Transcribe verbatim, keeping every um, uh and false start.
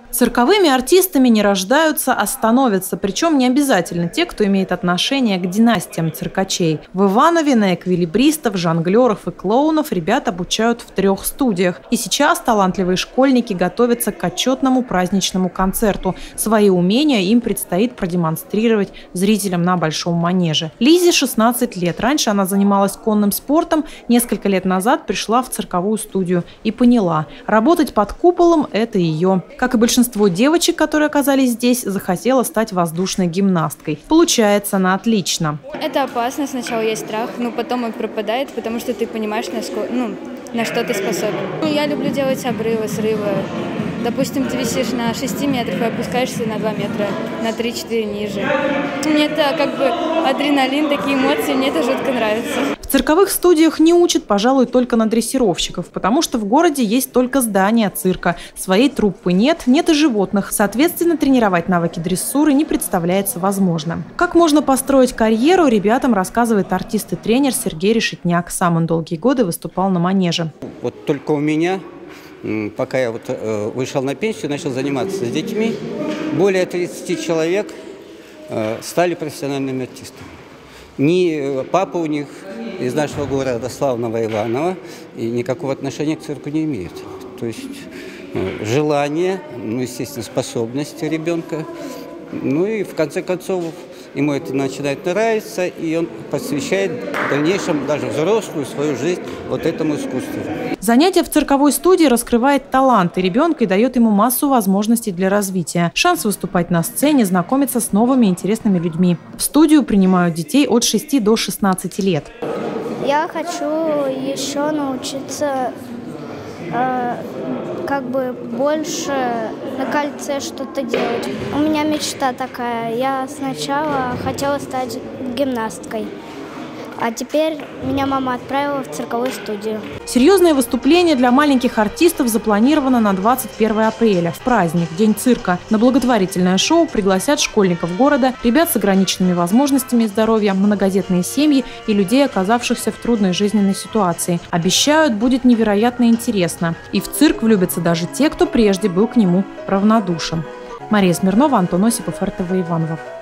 Цирковыми артистами не рождаются, а становятся. Причем не обязательно те, кто имеет отношение к династиям циркачей. В Иванове на эквилибристов, жонглеров и клоунов ребят обучают в трех студиях. И сейчас талантливые школьники готовятся к отчетному праздничному концерту. Свои умения им предстоит продемонстрировать зрителям на Большом манеже. Лизе шестнадцать лет. Раньше она занималась конным спортом. Несколько лет назад пришла в цирковую студию и поняла – работать под куполом – это ее. Как и большинство Большинство девочек, которые оказались здесь, захотела стать воздушной гимнасткой. Получается она отлично. Это опасно. Сначала есть страх, но потом он пропадает, потому что ты понимаешь, на, ско... ну, на что ты способен. Ну, я люблю делать обрывы, срывы. Допустим, ты висишь на шести метрах и опускаешься на два метра, на три-четыре ниже. Мне это как бы адреналин, такие эмоции, мне это жутко нравится. В цирковых студиях не учат, пожалуй, только на дрессировщиков, потому что в городе есть только здание цирка. Своей труппы нет, нет и животных. Соответственно, тренировать навыки дрессуры не представляется возможным. Как можно построить карьеру, ребятам рассказывает артист и тренер Сергей Решетняк. Сам он долгие годы выступал на манеже. Вот только у меня, пока я вот э, вышел на пенсию, начал заниматься с детьми, более тридцати человек э, стали профессиональными артистами. Ни папа у них из нашего города, славного Иванова, и никакого отношения к цирку не имеет. То есть э, желание, ну, естественно, способности ребенка, ну и в конце концов ему это начинает нравиться, и он посвящает в дальнейшем даже взрослую свою жизнь вот этому искусству. Занятие в цирковой студии раскрывает таланты ребенка и дает ему массу возможностей для развития. Шанс выступать на сцене, знакомиться с новыми интересными людьми. В студию принимают детей от шести до шестнадцати лет. Я хочу еще научиться э, как бы больше на кольце что-то делать. У меня мечта такая. Я сначала хотела стать гимнасткой, а теперь меня мама отправила в цирковую студию. Серьезное выступление для маленьких артистов запланировано на двадцать первое апреля, в праздник, День цирка. На благотворительное шоу пригласят школьников города, ребят с ограниченными возможностями здоровья, многодетные семьи и людей, оказавшихся в трудной жизненной ситуации. Обещают, будет невероятно интересно. И в цирк влюбятся даже те, кто прежде был к нему равнодушен. Мария Смирнова, Антон Осипов, эр тэ вэ Иваново.